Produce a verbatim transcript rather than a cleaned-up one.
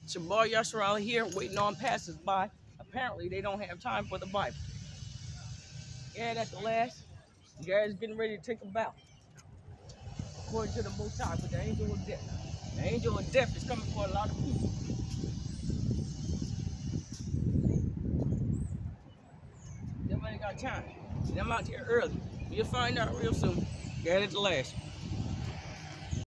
Shabar.Yashar here waiting on passers-by. Apparently, they don't have time for the Bible. Gad at the last. Gad's getting ready to take a bow. According to the Most High, with the angel of death. The angel of death is coming for a lot of people. Nobody got time. I'm out here early. You'll find out real soon. Gad at the last.